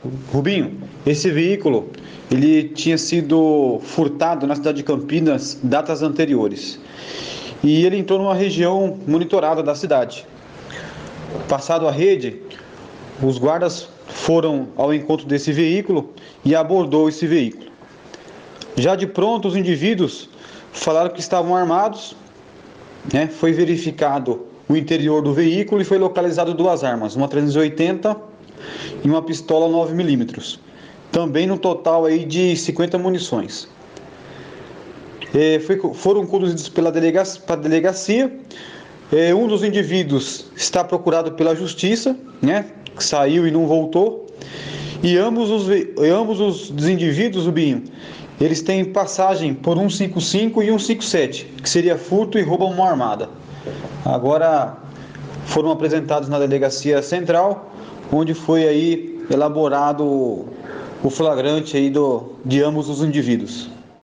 Rubinho, esse veículo ele tinha sido furtado na cidade de Campinas datas anteriores. E ele entrou numa região monitorada da cidade. Passado a rede, os guardas foram ao encontro desse veículo e abordou esse veículo. Já de pronto, os indivíduos falaram que estavam armados, né? Foi verificado o interior do veículo e foi localizado duas armas, uma 380 e uma pistola 9 mm. Também no total aí de 50 munições. Foram conduzidos pela delegacia. Um dos indivíduos está procurado pela justiça, né? Saiu e não voltou. E ambos os indivíduos, Rubinho, eles têm passagem por 155 e 157, que seria furto e roubo a mão armada. Agora foram apresentados na delegacia central, onde foi aí elaborado o flagrante aí de ambos os indivíduos.